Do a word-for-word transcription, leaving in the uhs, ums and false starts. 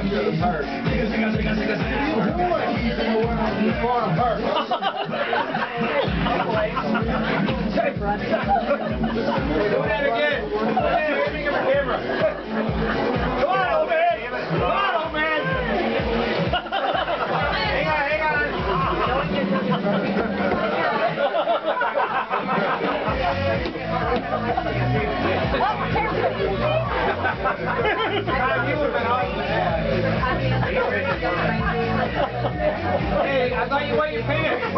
I'm hurt. I'm hurt. Do that again. Hey, give me the camera. Come on, old man. Come on, old man. Hang on, hang on. Hey, I thought you wet your pants.